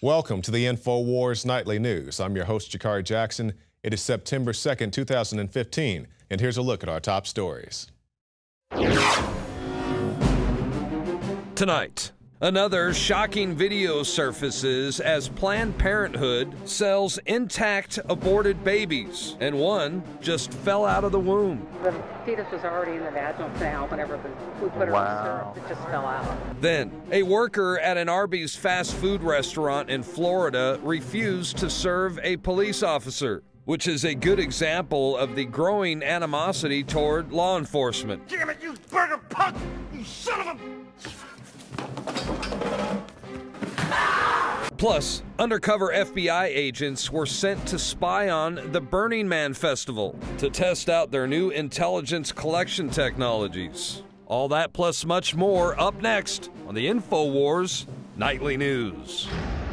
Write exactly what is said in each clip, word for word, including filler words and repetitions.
Welcome to the InfoWars Nightly News. I'm your host, Jakari Jackson. It is September second, two thousand fifteen, and here's a look at our top stories. Tonight, another shocking video surfaces as Planned Parenthood sells intact aborted babies, and one just fell out of the womb. The fetus was already in the vaginal canal whenever we put her Wow. in syrup. It just fell out. Then, a worker at an Arby's fast food restaurant in Florida refused to serve a police officer, which is a good example of the growing animosity toward law enforcement. Damn it, you burger punk! You son of a... Plus, undercover F B I agents were sent to spy on the Burning Man Festival to test out their new intelligence collection technologies. All that plus much more up next on the InfoWars Nightly News.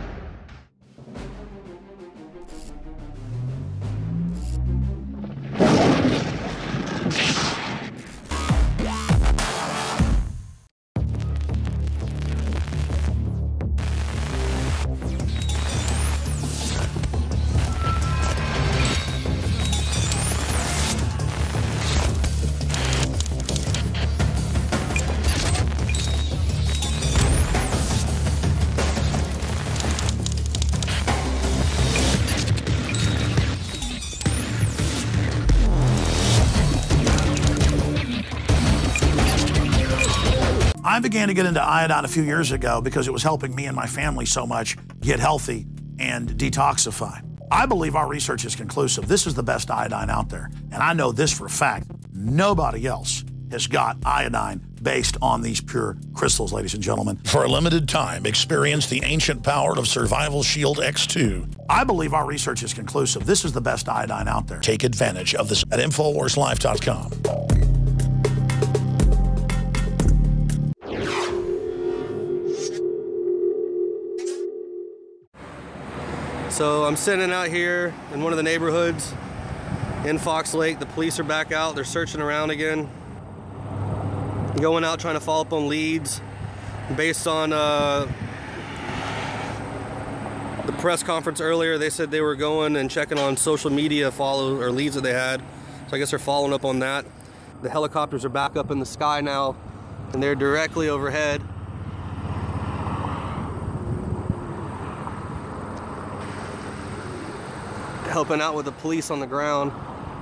I began to get into iodine a few years ago because it was helping me and my family so much get healthy and detoxify. I believe our research is conclusive. This is the best iodine out there. And I know this for a fact. Nobody else has got iodine based on these pure crystals, ladies and gentlemen. For a limited time, experience the ancient power of Survival Shield X two. I believe our research is conclusive. This is the best iodine out there. Take advantage of this at Infowars Life dot com. So I'm sitting out here in one of the neighborhoods in Fox Lake. The police are back out. They're searching around again. Going out trying to follow up on leads based on uh, the press conference earlier. They said they were going and checking on social media follow or leads that they had. So I guess they're following up on that. The helicopters are back up in the sky now and they're directly overhead. Helping out with the police on the ground.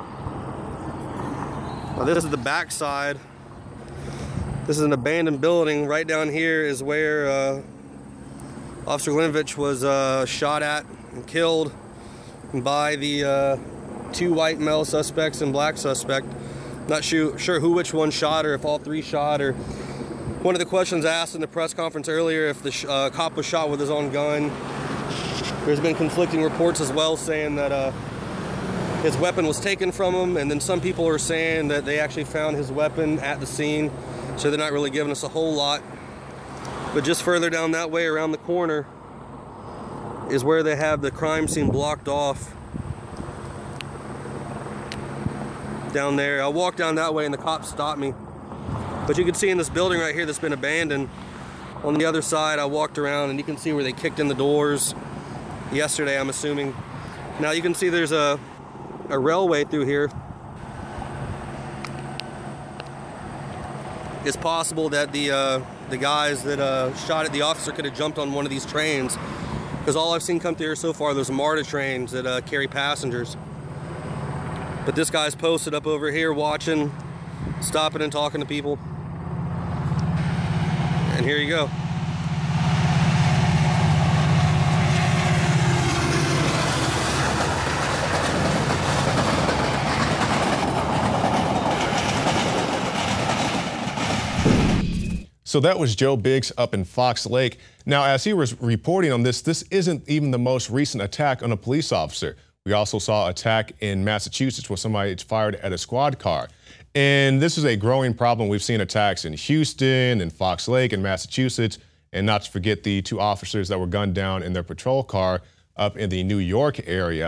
Well, this is the back side. This is an abandoned building. Right down here is where uh, Officer Glinovich was uh, shot at and killed by the uh, two white male suspects and black suspect. Not sure, sure who which one shot or if all three shot. Or one of the questions asked in the press conference earlier if the sh uh, cop was shot with his own gun. There's been conflicting reports as well saying that uh, his weapon was taken from him, and then some people are saying that they actually found his weapon at the scene, so they're not really giving us a whole lot. But just further down that way around the corner is where they have the crime scene blocked off. Down there. I walked down that way and the cops stopped me. But you can see in this building right here that's been abandoned, on the other side I walked around and you can see where they kicked in the doors. Yesterday, I'm assuming. Now you can see there's a, a railway through here. It's possible that the uh, the guys that uh, shot at the officer could have jumped on one of these trains, because all I've seen come through here so far, there's MARTA trains that uh, carry passengers. But this guy's posted up over here watching, stopping and talking to people. And here you go. So that was Joe Biggs up in Fox Lake. Now, as he was reporting on this, this isn't even the most recent attack on a police officer. We also saw an attack in Massachusetts where somebody fired at a squad car. And this is a growing problem. We've seen attacks in Houston and Fox Lake and Massachusetts, and not to forget the two officers that were gunned down in their patrol car up in the New York area.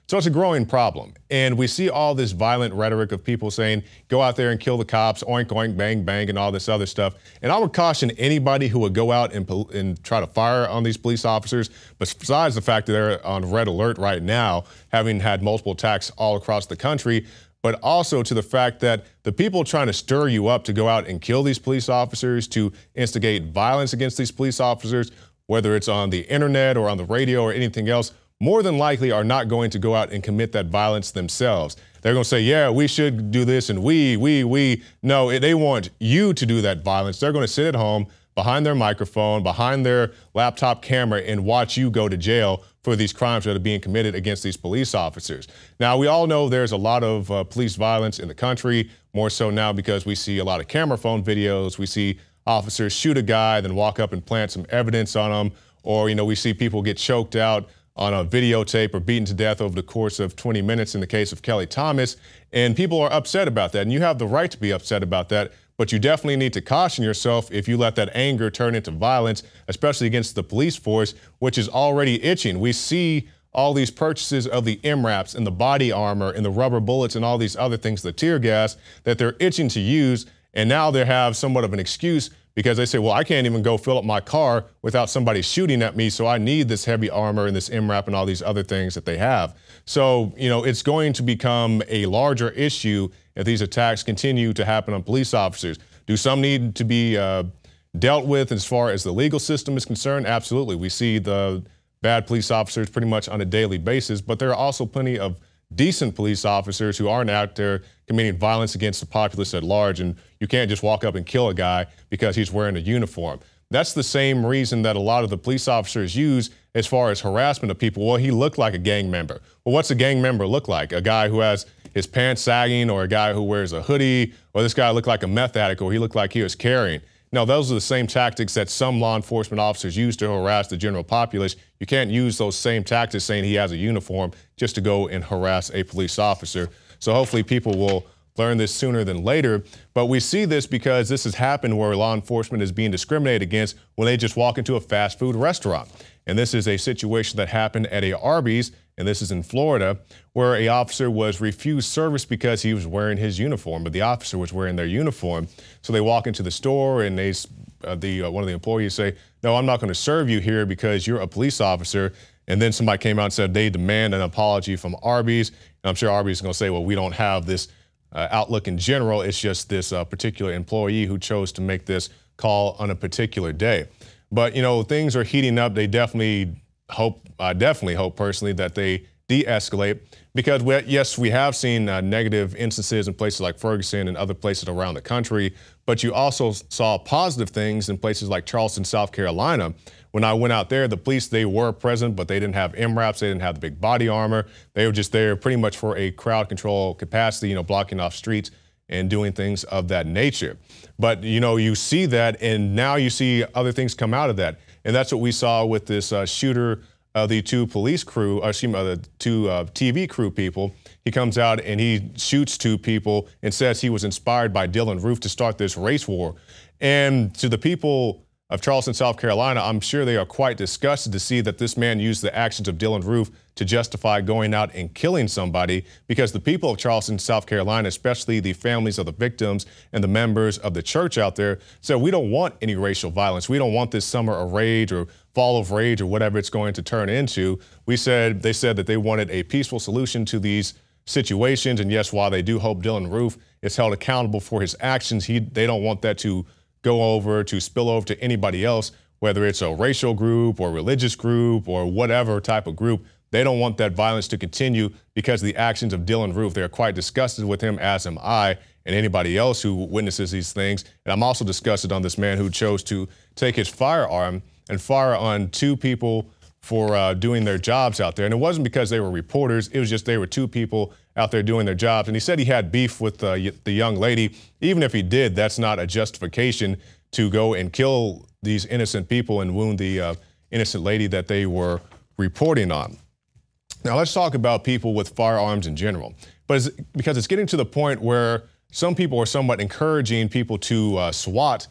So it's a growing problem. And we see all this violent rhetoric of people saying, go out there and kill the cops, oink, oink, bang, bang, and all this other stuff. And I would caution anybody who would go out and, and try to fire on these police officers, besides the fact that they're on red alert right now, having had multiple attacks all across the country, but also to the fact that the people trying to stir you up to go out and kill these police officers, to instigate violence against these police officers, whether it's on the internet or on the radio or anything else, more than likely are not going to go out and commit that violence themselves. They're going to say, yeah, we should do this, and we, we, we. No, they want you to do that violence. They're going to sit at home behind their microphone, behind their laptop camera, and watch you go to jail for these crimes that are being committed against these police officers. Now, we all know there's a lot of uh, police violence in the country, more so now because we see a lot of camera phone videos. We see officers shoot a guy, then walk up and plant some evidence on him, or, you know, we see people get choked out on a videotape or beaten to death over the course of twenty minutes in the case of Kelly Thomas, and people are upset about that, and you have the right to be upset about that, but you definitely need to caution yourself if you let that anger turn into violence, especially against the police force, which is already itching. We see all these purchases of the M RAPs and the body armor and the rubber bullets and all these other things, the tear gas, that they're itching to use, and now they have somewhat of an excuse because they say, well, I can't even go fill up my car without somebody shooting at me, so I need this heavy armor and this M RAP and all these other things that they have. So, you know, it's going to become a larger issue if these attacks continue to happen on police officers. Do some need to be uh, dealt with as far as the legal system is concerned? Absolutely. We see the bad police officers pretty much on a daily basis, but there are also plenty of decent police officers who aren't out there committing violence against the populace at large, and you can't just walk up and kill a guy because he's wearing a uniform. That's the same reason that a lot of the police officers use as far as harassment of people. Well, he looked like a gang member. Well, what's a gang member look like? A guy who has his pants sagging, or a guy who wears a hoodie, or this guy looked like a meth addict, or he looked like he was carrying. No, those are the same tactics that some law enforcement officers use to harass the general populace. You can't use those same tactics saying he has a uniform just to go and harass a police officer. So hopefully people will learn this sooner than later. But we see this because this has happened where law enforcement is being discriminated against when they just walk into a fast food restaurant. And this is a situation that happened at a Arby's, and this is in Florida, where a officer was refused service because he was wearing his uniform, but the officer was wearing their uniform. So they walk into the store, and they, uh, the uh, one of the employees say, no, I'm not going to serve you here because you're a police officer. And then somebody came out and said they demand an apology from Arby's. And I'm sure Arby's is going to say, well, we don't have this uh, outlook in general. It's just this uh, particular employee who chose to make this call on a particular day. But, you know, things are heating up. They definitely hope, I definitely hope personally that they de-escalate, because we, yes, we have seen uh, negative instances in places like Ferguson and other places around the country, but you also saw positive things in places like Charleston, South Carolina. When I went out there, the police, they were present, but they didn't have M RAPs, they didn't have the big body armor. They were just there pretty much for a crowd control capacity, you know, blocking off streets and doing things of that nature. But, you know, you see that, and now you see other things come out of that. And that's what we saw with this uh, shooter of uh, the two police crew, or excuse me, the two uh, T V crew people. He comes out and he shoots two people and says he was inspired by Dylan Roof to start this race war. And to the people of Charleston, South Carolina, I'm sure they are quite disgusted to see that this man used the actions of Dylan Roof to justify going out and killing somebody, because the people of Charleston, South Carolina, especially the families of the victims and the members of the church out there, said we don't want any racial violence. We don't want this summer of rage or fall of rage or whatever it's going to turn into. We said, they said that they wanted a peaceful solution to these situations. And yes, while they do hope Dylan Roof is held accountable for his actions, he, they don't want that to go over, to spill over to anybody else, whether it's a racial group or religious group or whatever type of group. They don't want that violence to continue because of the actions of Dylan Roof. They're quite disgusted with him, as am I, and anybody else who witnesses these things. And I'm also disgusted on this man who chose to take his firearm and fire on two people for uh, doing their jobs out there. And it wasn't because they were reporters. It was just they were two people out there doing their jobs. And he said he had beef with uh, the young lady. Even if he did, that's not a justification to go and kill these innocent people and wound the uh, innocent lady that they were reporting on. Now, let's talk about people with firearms in general, but it's, because it's getting to the point where some people are somewhat encouraging people to uh, SWAT,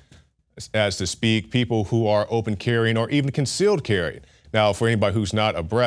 as to speak, people who are open carrying or even concealed carrying. Now, for anybody who's not abreast,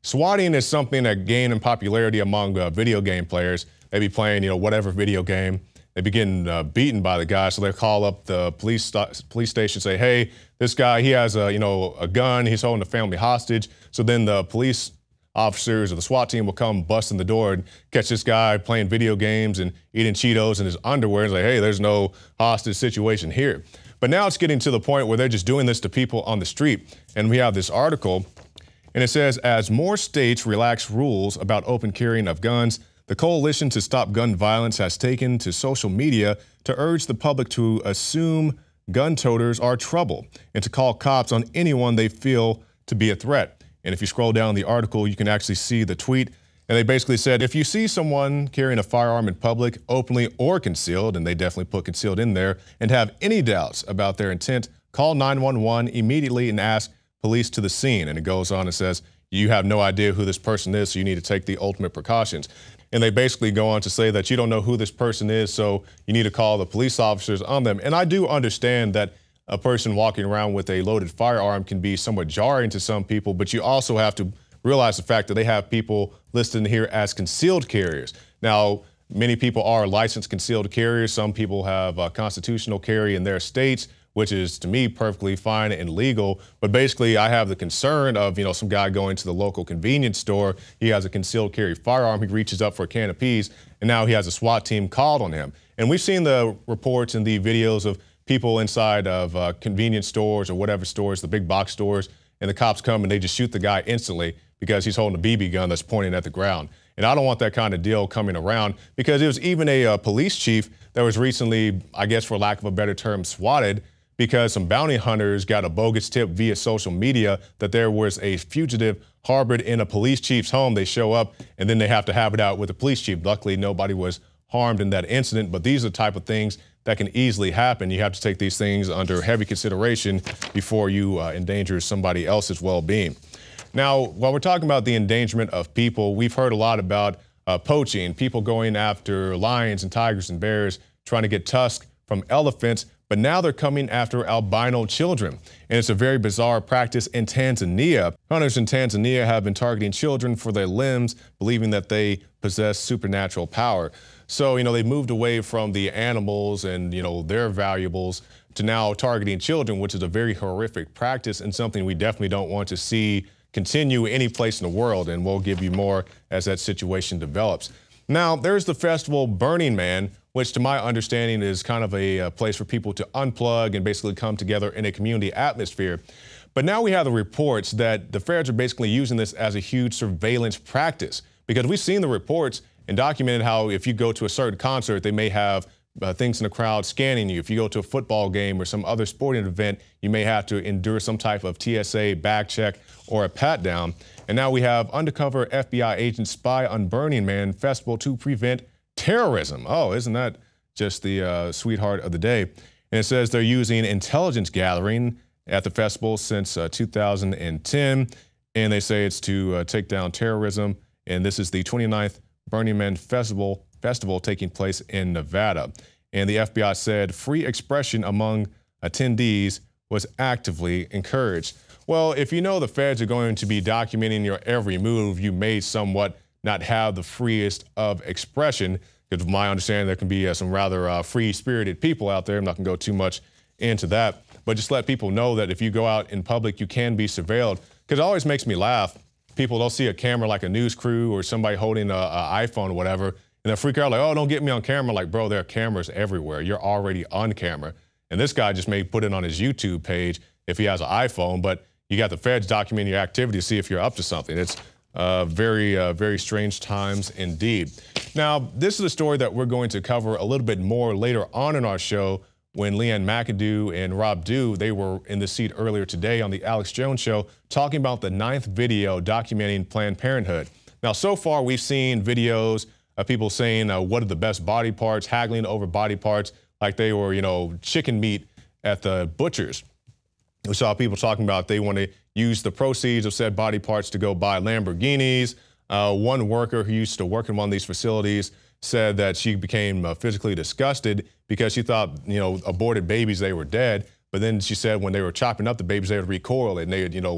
swatting is something that gained in popularity among uh, video game players. They be playing, you know, whatever video game. They be getting uh, beaten by the guy, so they call up the police st- police station, say, hey, this guy, he has a, you know, a gun, he's holding the family hostage. So then the police officers or the SWAT team will come bust in the door and catch this guy playing video games and eating Cheetos in his underwear and say, hey, there's no hostage situation here. But now it's getting to the point where they're just doing this to people on the street. And we have this article, and it says, as more states relax rules about open carrying of guns, the Coalition to Stop Gun Violence has taken to social media to urge the public to assume gun toters are trouble and to call cops on anyone they feel to be a threat. And if you scroll down the article, you can actually see the tweet. And they basically said, if you see someone carrying a firearm in public, openly or concealed, and they definitely put concealed in there, and have any doubts about their intent, call nine one one immediately and ask police to the scene. And it goes on and says, you have no idea who this person is, so you need to take the ultimate precautions. And they basically go on to say that you don't know who this person is, so you need to call the police officers on them. And I do understand that a person walking around with a loaded firearm can be somewhat jarring to some people, but you also have to realize the fact that they have people listed here as concealed carriers. Now, many people are licensed concealed carriers. Some people have a constitutional carry in their states, which is, to me, perfectly fine and legal. But basically, I have the concern of, you know, some guy going to the local convenience store. He has a concealed carry firearm. He reaches up for a can of peas, and now he has a SWAT team called on him. And we've seen the reports and the videos of people inside of uh, convenience stores or whatever stores, the big box stores, and the cops come and they just shoot the guy instantly because he's holding a B B gun that's pointing at the ground. And I don't want that kind of deal coming around, because it was even a uh, police chief that was recently, I guess for lack of a better term, swatted, because some bounty hunters got a bogus tip via social media that there was a fugitive harbored in a police chief's home. They show up and then they have to have it out with the police chief. Luckily, nobody was harmed in that incident, but these are the type of things that can easily happen. You have to take these things under heavy consideration before you uh, endanger somebody else's well-being. Now, while we're talking about the endangerment of people, we've heard a lot about uh, poaching, people going after lions and tigers and bears, trying to get tusks from elephants. But now they're coming after albino children. And it's a very bizarre practice in Tanzania. Hunters in Tanzania have been targeting children for their limbs, believing that they possess supernatural power. So, you know, they moved away from the animals and, you know, their valuables to now targeting children, which is a very horrific practice and something we definitely don't want to see continue any place in the world. And we'll give you more as that situation develops. Now, there's the festival Burning Man, which to my understanding is kind of a, a place for people to unplug and basically come together in a community atmosphere. But now we have the reports that the feds are basically using this as a huge surveillance practice, because we've seen the reports and documented how if you go to a certain concert, they may have uh, things in the crowd scanning you. If you go to a football game or some other sporting event, you may have to endure some type of T S A bag check or a pat down. And now we have undercover F B I agents spy on Burning Man festival to prevent terrorism. Oh, isn't that just the uh, sweetheart of the day? And it says they're using intelligence gathering at the festival since uh, two thousand ten. And they say it's to uh, take down terrorism. And this is the twenty-ninth Burning Man Festival, festival taking place in Nevada. And the F B I said free expression among attendees was actively encouraged. Well, if you know the feds are going to be documenting your every move, you may somewhat not have the freest of expression, because from my understanding, there can be uh, some rather uh, free-spirited people out there. I'm not going to go too much into that, but just let people know that if you go out in public, you can be surveilled, because it always makes me laugh. People don't see a camera like a news crew or somebody holding an iPhone or whatever, and they freak out like, oh, don't get me on camera. Like, bro, there are cameras everywhere. You're already on camera. And this guy just may put it on his YouTube page if he has an iPhone, but you got the feds documenting your activity to see if you're up to something. It's uh, very, uh, very strange times indeed. Now, this is a story that we're going to cover a little bit more later on in our show when Leanne McAdoo and Rob Dew, they were in the seat earlier today on the Alex Jones Show talking about the ninth video documenting Planned Parenthood. Now, so far, we've seen videos of people saying uh, what are the best body parts, haggling over body parts like they were, you know, chicken meat at the butchers. We saw people talking about they want to use the proceeds of said body parts to go buy Lamborghinis. Uh, one worker who used to work in one of these facilities said that she became uh, physically disgusted because she thought, you know, aborted babies, they were dead. But then she said when they were chopping up the babies, they would recoil and they would, you know,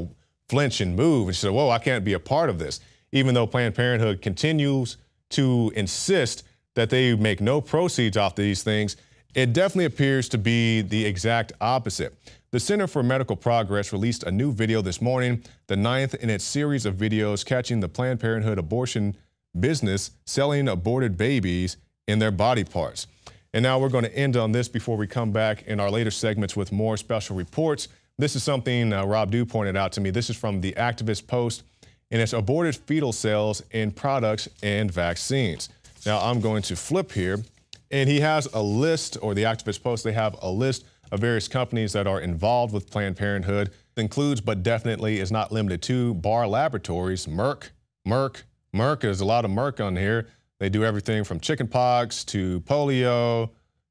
flinch and move and say, whoa, I can't be a part of this. Even though Planned Parenthood continues to insist that they make no proceeds off these things, it definitely appears to be the exact opposite. The Center for Medical Progress released a new video this morning, the ninth in its series of videos catching the Planned Parenthood abortion business selling aborted babies in their body parts. And now we're going to end on this before we come back in our later segments with more special reports. This is something uh, Rob Dew pointed out to me. This is from the Activist Post, and it's aborted fetal cells in products and vaccines. Now I'm going to flip here, and he has a list, or the Activist Post, they have a list of various companies that are involved with Planned Parenthood. It includes, but definitely is not limited to, Barr Laboratories, Merck, Merck, Merck. There's a lot of Merck on here. They do everything from chickenpox to polio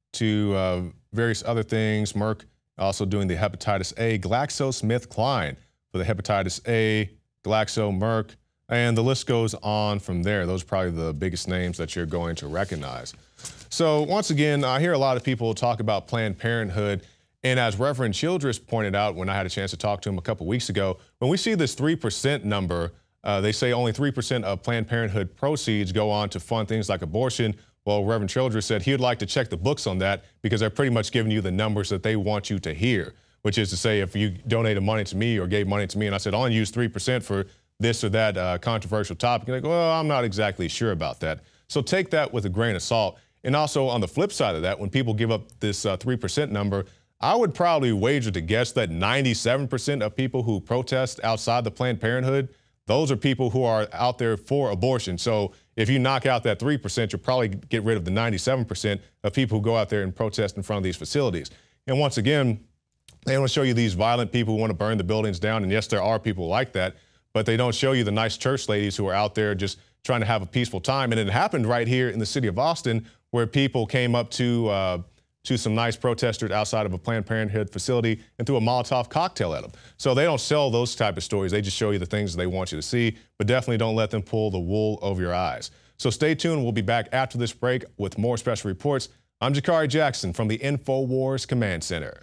to uh, various other things. Merck also doing the hepatitis A. GlaxoSmithKline for the hepatitis A, Glaxo, Merck, and the list goes on from there. Those are probably the biggest names that you're going to recognize. So once again, I hear a lot of people talk about Planned Parenthood, and as Reverend Childress pointed out when I had a chance to talk to him a couple weeks ago, when we see this three percent number, uh, they say only three percent of Planned Parenthood proceeds go on to fund things like abortion. Well, Reverend Childress said he would like to check the books on that because they're pretty much giving you the numbers that they want you to hear, which is to say if you donated money to me or gave money to me and I said, I'll only use three percent for this or that uh, controversial topic, you're like, well, I'm not exactly sure about that. So take that with a grain of salt. And also on the flip side of that, when people give up this uh, three percent number, I would probably wager to guess that ninety-seven percent of people who protest outside the Planned Parenthood, those are people who are out there for abortion. So if you knock out that three percent, you'll probably get rid of the ninety-seven percent of people who go out there and protest in front of these facilities. And once again, they want to show you these violent people who want to burn the buildings down. And yes, there are people like that, but they don't show you the nice church ladies who are out there just trying to have a peaceful time. And it happened right here in the city of Austin, where people came up to uh, to some nice protesters outside of a Planned Parenthood facility and threw a Molotov cocktail at them. So they don't sell those type of stories. They just show you the things they want you to see, but definitely don't let them pull the wool over your eyes. So stay tuned. We'll be back after this break with more special reports. I'm Jakari Jackson from the InfoWars Command Center.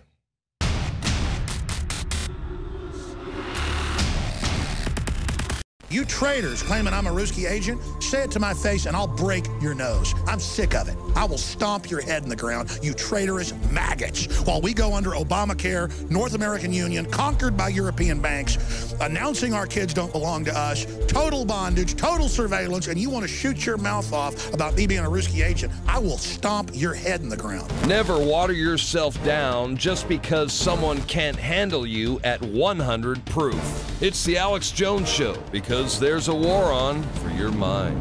You traitors claiming I'm a Ruski agent, say it to my face and I'll break your nose. I'm sick of it. I will stomp your head in the ground, you traitorous maggots. While we go under Obamacare, North American Union, conquered by European banks, announcing our kids don't belong to us, total bondage, total surveillance, and you want to shoot your mouth off about me being a Ruski agent, I will stomp your head in the ground. Never water yourself down just because someone can't handle you at one hundred proof. It's the Alex Jones Show, because there's a war on for your mind.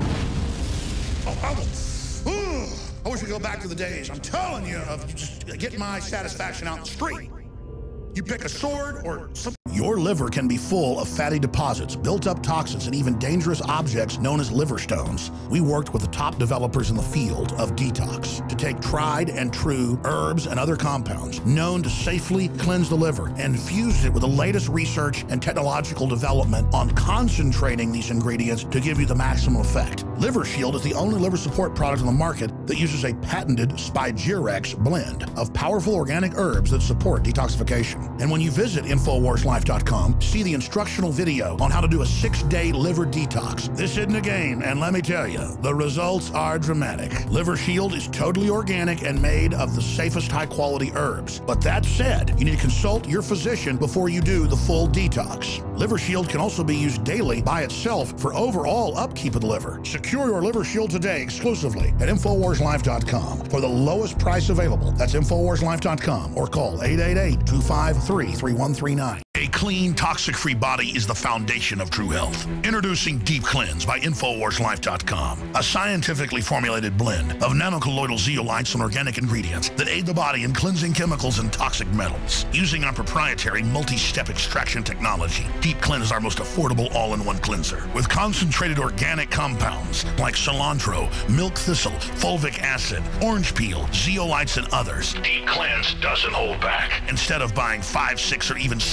Oh, I, will, ooh, I wish we could go back to the days, I'm telling you, of just getting my satisfaction out in the street. You pick a sword or something. Your liver can be full of fatty deposits, built-up toxins, and even dangerous objects known as liver stones. We worked with the top developers in the field of detox to take tried and true herbs and other compounds known to safely cleanse the liver and fused it with the latest research and technological development on concentrating these ingredients to give you the maximum effect. Liver Shield is the only liver support product on the market that uses a patented Spigyrex blend of powerful organic herbs that support detoxification. And when you visit Infowars Life dot com, see the instructional video on how to do a six-day liver detox. This isn't a game, and let me tell you, the results are dramatic. Liver Shield is totally organic and made of the safest high-quality herbs. But that said, you need to consult your physician before you do the full detox. Liver Shield can also be used daily by itself for overall upkeep of the liver. Secure your Liver Shield today exclusively at Infowars Life dot com for the lowest price available. That's Infowars Life dot com or call eight eight eight, two five three, three one three nine. A clean, toxic-free body is the foundation of true health. Introducing Deep Cleanse by Infowars Life dot com, a scientifically formulated blend of nanocolloidal zeolites and organic ingredients that aid the body in cleansing chemicals and toxic metals. Using our proprietary multi-step extraction technology, Deep Cleanse is our most affordable all-in-one cleanser with concentrated organic compounds like cilantro, milk thistle, fulvic acid, orange peel, zeolites, and others. Deep Cleanse doesn't hold back. Instead of buying five, six, or even seven different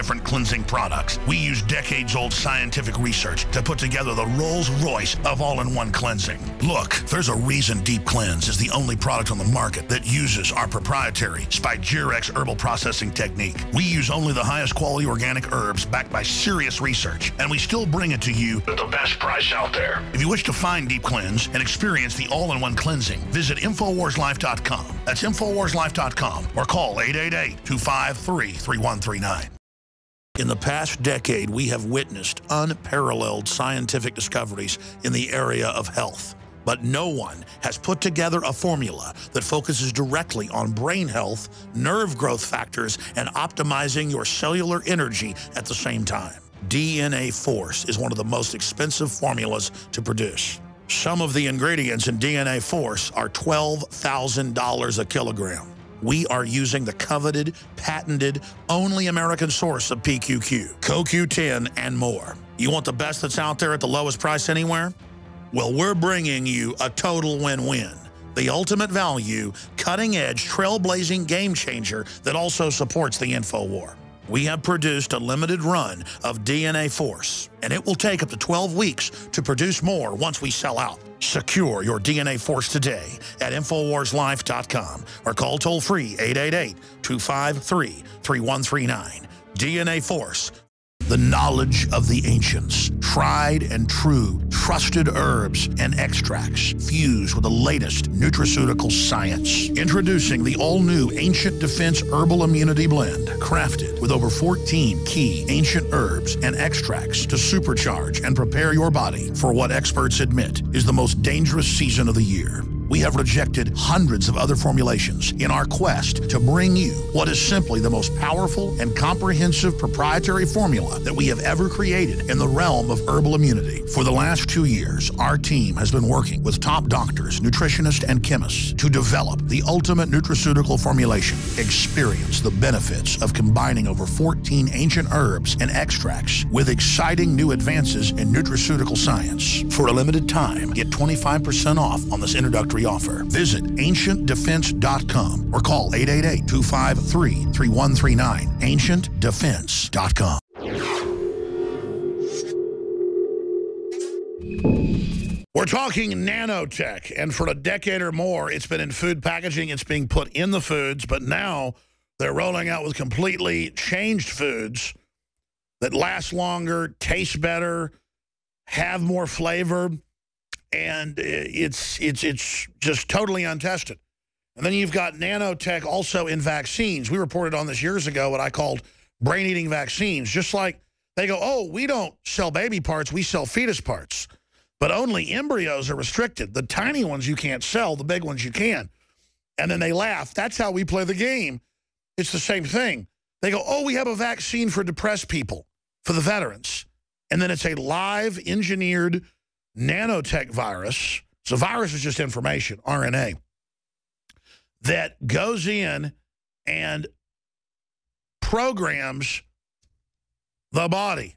different cleansing products. We use decades-old scientific research to put together the Rolls-Royce of all-in-one cleansing. Look, there's a reason Deep Cleanse is the only product on the market that uses our proprietary Spigyrex herbal processing technique. We use only the highest quality organic herbs backed by serious research, and we still bring it to you at the best price out there. If you wish to find Deep Cleanse and experience the all-in-one cleansing, visit Infowars Life dot com. That's Infowars Life dot com or call eight eight eight, two five three, three one three nine. In the past decade, we have witnessed unparalleled scientific discoveries in the area of health. But no one has put together a formula that focuses directly on brain health, nerve growth factors, and optimizing your cellular energy at the same time. D N A Force is one of the most expensive formulas to produce. Some of the ingredients in D N A Force are twelve thousand dollars a kilogram. We are using the coveted, patented, only American source of P Q Q, C O Q ten, and more. You want the best that's out there at the lowest price anywhere? Well, we're bringing you a total win-win. The ultimate value, cutting-edge, trailblazing game changer that also supports the InfoWar. We have produced a limited run of D N A Force, and it will take up to twelve weeks to produce more once we sell out. Secure your D N A Force today at Infowars Life dot com or call toll-free eight eight eight, two five three, three one three nine. D N A Force. The knowledge of the ancients, tried and true, trusted herbs and extracts fused with the latest nutraceutical science. Introducing the all-new Ancient Defense Herbal Immunity Blend, crafted with over fourteen key ancient herbs and extracts to supercharge and prepare your body for what experts admit is the most dangerous season of the year. We have rejected hundreds of other formulations in our quest to bring you what is simply the most powerful and comprehensive proprietary formula that we have ever created in the realm of herbal immunity. For the last two years, our team has been working with top doctors, nutritionists, and chemists to develop the ultimate nutraceutical formulation. Experience the benefits of combining over fourteen ancient herbs and extracts with exciting new advances in nutraceutical science. For a limited time, get twenty-five percent off on this introductory offer. Visit ancient defense dot com or call eight eight eight, two five three, three one three nine. ancient defense dot com. We're talking nanotech, and for a decade or more, it's been in food packaging. It's being put in the foods, but now they're rolling out with completely changed foods that last longer, taste better, have more flavor, and it's it's it's just totally untested. And then you've got nanotech also in vaccines. We reported on this years ago what I called brain-eating vaccines. Just like they go, oh, we don't sell baby parts, we sell fetus parts. But only embryos are restricted. The tiny ones you can't sell, the big ones you can. And then they laugh. That's how we play the game. It's the same thing. They go, oh, we have a vaccine for depressed people, for the veterans. And then it's a live engineered nanotech virus. So virus is just information, R N A, that goes in and programs the body.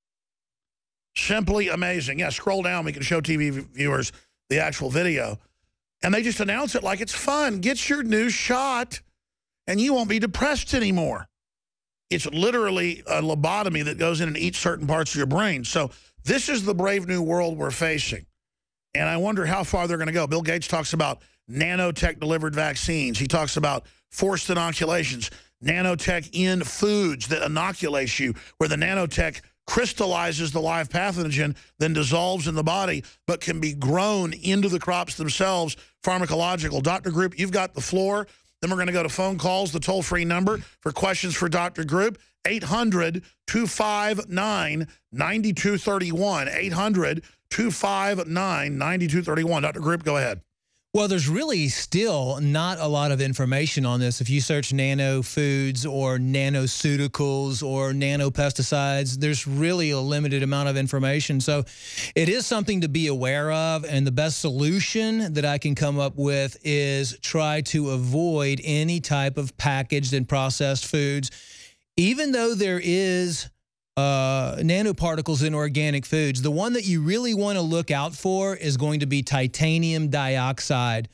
Simply amazing. Yeah, scroll down. We can show T V viewers the actual video. And they just announce it like it's fun. Get your new shot, and you won't be depressed anymore. It's literally a lobotomy that goes in and eats certain parts of your brain. So this is the brave new world we're facing. And I wonder how far they're going to go. Bill Gates talks about nanotech-delivered vaccines. He talks about forced inoculations, nanotech in foods that inoculate you, where the nanotech crystallizes the live pathogen, then dissolves in the body, but can be grown into the crops themselves, pharmacological. Doctor Group, you've got the floor. Then we're going to go to phone calls, the toll-free number for questions for Doctor Group, eight hundred, two five nine, nine two three one, eight hundred, two five nine, nine two three one. Doctor Group, go ahead. Well, there's really still not a lot of information on this. If you search nano foods or nanoceuticals or nanopesticides, there's really a limited amount of information. So it is something to be aware of, and the best solution that I can come up with is try to avoid any type of packaged and processed foods. Even though there is Uh, nanoparticles in organic foods, the one that you really want to look out for is going to be titanium dioxide.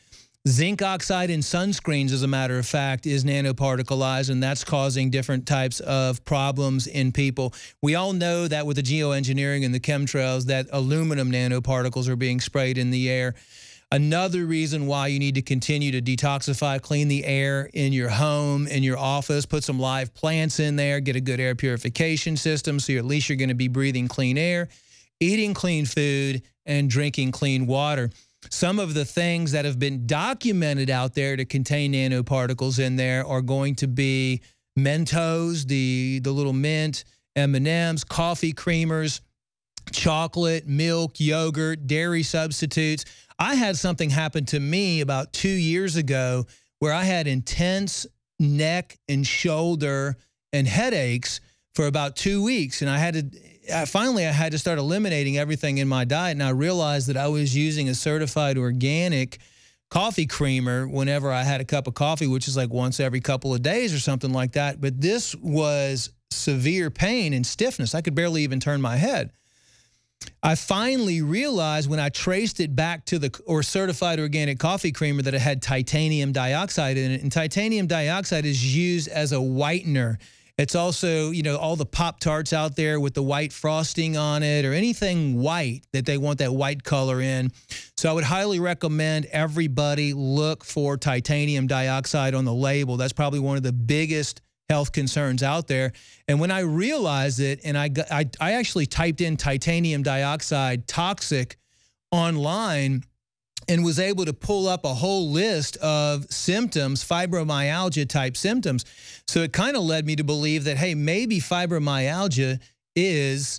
Zinc oxide in sunscreens, as a matter of fact, is nanoparticleized, and that's causing different types of problems in people. We all know that with the geoengineering and the chemtrails that aluminum nanoparticles are being sprayed in the air. Another reason why you need to continue to detoxify, clean the air in your home, in your office, put some live plants in there, get a good air purification system so at least you're going to be breathing clean air, eating clean food, and drinking clean water. Some of the things that have been documented out there to contain nanoparticles in there are going to be Mentos, the, the little mint, M and M's, coffee creamers, chocolate, milk, yogurt, dairy substitutes. I had something happen to me about two years ago where I had intense neck and shoulder and headaches for about two weeks. And I had to... I, finally, I had to start eliminating everything in my diet, and I realized that I was using a certified organic coffee creamer whenever I had a cup of coffee, which is like once every couple of days or something like that. But this was severe pain and stiffness. I could barely even turn my head. I finally realized when I traced it back to the or certified organic coffee creamer that it had titanium dioxide in it, and titanium dioxide is used as a whitener. It's also, you know, all the Pop-Tarts out there with the white frosting on it or anything white that they want that white color in. So I would highly recommend everybody look for titanium dioxide on the label. That's probably one of the biggest health concerns out there. And when I realized it, and I, got, I, I actually typed in titanium dioxide toxic online and was able to pull up a whole list of symptoms, fibromyalgia type symptoms. So it kind of led me to believe that, hey, maybe fibromyalgia is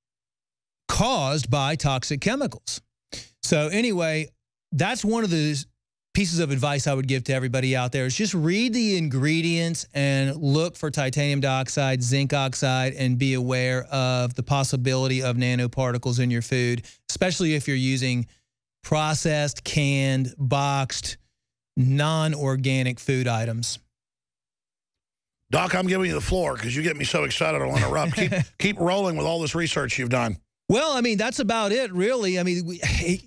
caused by toxic chemicals. So anyway, that's one of the pieces of advice I would give to everybody out there is just read the ingredients and look for titanium dioxide, zinc oxide, and be aware of the possibility of nanoparticles in your food, especially if you're using processed, canned, boxed, non-organic food items. Doc, I'm giving you the floor because you get me so excited I'll interrupt. keep, keep rolling with all this research you've done. Well, I mean, that's about it, really. I mean, we,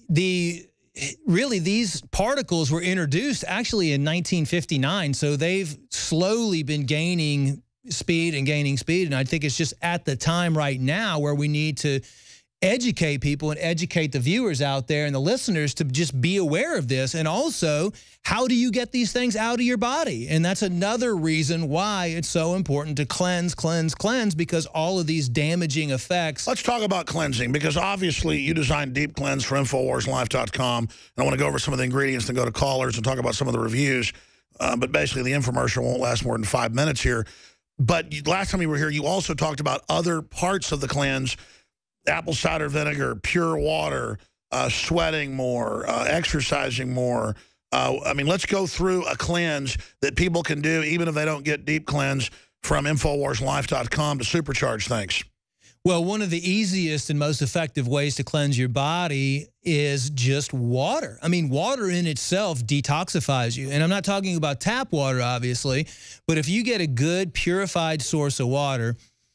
the really, these particles were introduced actually in nineteen fifty-nine, so they've slowly been gaining speed and gaining speed, and I think it's just at the time right now where we need to educate people and educate the viewers out there and the listeners to just be aware of this. And also, how do you get these things out of your body? And that's another reason why it's so important to cleanse, cleanse, cleanse, because all of these damaging effects. Let's talk about cleansing, because obviously you designed Deep Cleanse for Infowars Life dot com. And I want to go over some of the ingredients and go to callers and talk about some of the reviews. Uh, but basically, the infomercial won't last more than five minutes here. But you, last time you were here, you also talked about other parts of the cleanse: apple cider vinegar, pure water, uh, sweating more, uh, exercising more. Uh, I mean, let's go through a cleanse that people can do even if they don't get Deep Cleanse from Infowars Life dot com to supercharge things. Well, one of the easiest and most effective ways to cleanse your body is just water. I mean, water in itself detoxifies you. And I'm not talking about tap water, obviously, but if you get a good purified source of water,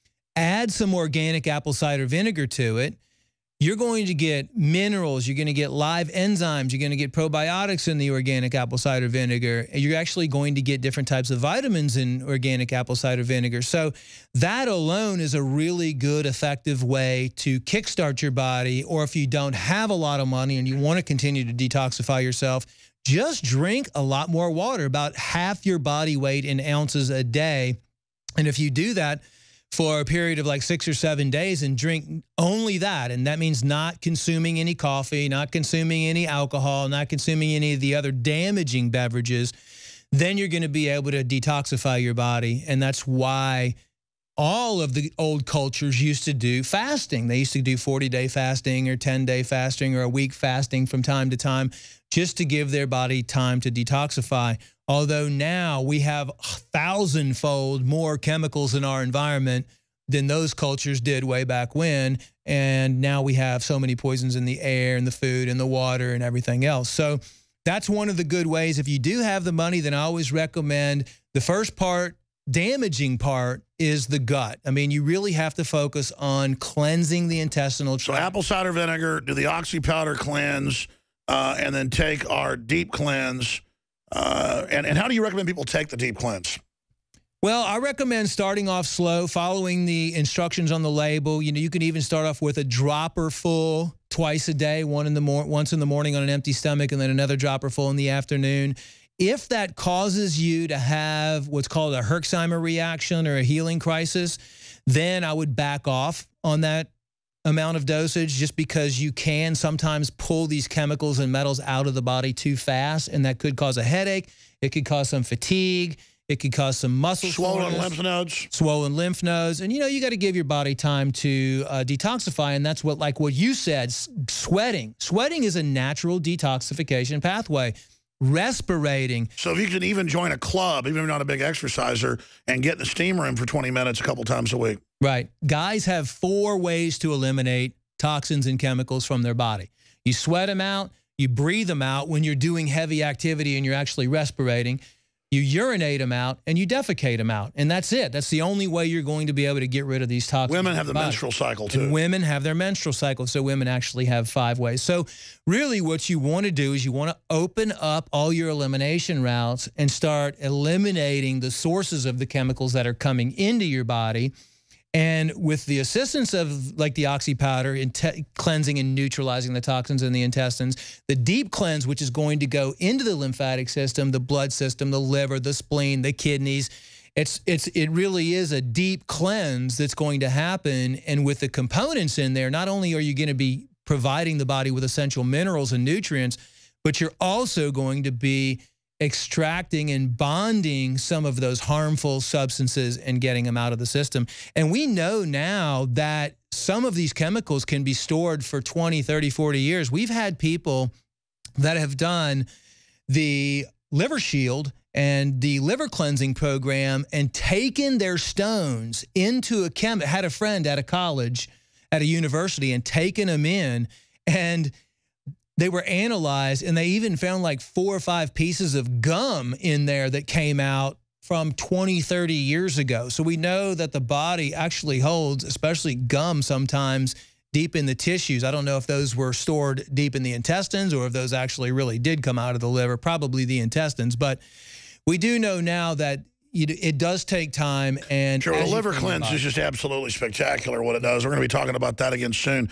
add some organic apple cider vinegar to it, you're going to get minerals, you're going to get live enzymes, you're going to get probiotics in the organic apple cider vinegar, and you're actually going to get different types of vitamins in organic apple cider vinegar. So that alone is a really good, effective way to kickstart your body. Or if you don't have a lot of money and you want to continue to detoxify yourself, just drink a lot more water, about half your body weight in ounces a day. And if you do that for a period of like six or seven days and drink only that, and that means not consuming any coffee, not consuming any alcohol, not consuming any of the other damaging beverages, then you're going to be able to detoxify your body. And that's why all of the old cultures used to do fasting. They used to do forty-day fasting or ten-day fasting or a week fasting from time to time, just to give their body time to detoxify. Although now we have a thousand-fold more chemicals in our environment than those cultures did way back when, and now we have so many poisons in the air and the food and the water and everything else. So that's one of the good ways. If you do have the money, then I always recommend the first part, damaging part, is the gut. I mean, you really have to focus on cleansing the intestinal tract. So apple cider vinegar, do the oxy powder cleanse, uh, and then take our Deep Cleanse Uh, and, and how do you recommend people take the deep cleanse? Well, I recommend starting off slow, following the instructions on the label. You know, you can even start off with a dropper full twice a day, one in the mor once in the morning on an empty stomach, and then another dropper full in the afternoon. If that causes you to have what's called a Herxheimer reaction or a healing crisis, then I would back off on that amount of dosage, just because you can sometimes pull these chemicals and metals out of the body too fast, and that could cause a headache. It could cause some fatigue. It could cause some muscle swollen lymph nodes, swollen lymph nodes, and you know you got to give your body time to uh, detoxify, and that's what, like what you said, sweating. Sweating is a natural detoxification pathway. Respirating. So if you can even join a club, even if you're not a big exerciser, and get in the steam room for twenty minutes a couple times a week. Right. Guys have four ways to eliminate toxins and chemicals from their body. You sweat them out. You breathe them out when you're doing heavy activity and you're actually respirating. You urinate them out, and you defecate them out. And that's it. That's the only way you're going to be able to get rid of these toxins. Women have the menstrual cycle, too. And women have their menstrual cycle, so women actually have five ways. So really what you want to do is you want to open up all your elimination routes and start eliminating the sources of the chemicals that are coming into your body. And with the assistance of like the oxy powder in cleansing and neutralizing the toxins in the intestines, the deep cleanse, which is going to go into the lymphatic system, the blood system, the liver, the spleen, the kidneys, it's, it's, it really is a deep cleanse that's going to happen. And with the components in there, not only are you going to be providing the body with essential minerals and nutrients, but you're also going to be extracting and bonding some of those harmful substances and getting them out of the system. And we know now that some of these chemicals can be stored for twenty, thirty, forty years. We've had people that have done the Liver Shield and the liver cleansing program and taken their stones into a chem, had a friend at a college, at a university, and taken them in, and they were analyzed, and they even found like four or five pieces of gum in there that came out from twenty, thirty years ago. So we know that the body actually holds, especially gum sometimes, deep in the tissues. I don't know if those were stored deep in the intestines or if those actually really did come out of the liver, probably the intestines. But we do know now that it does take time. And sure, the liver cleanse is just absolutely spectacular what it does. We're going to be talking about that again soon.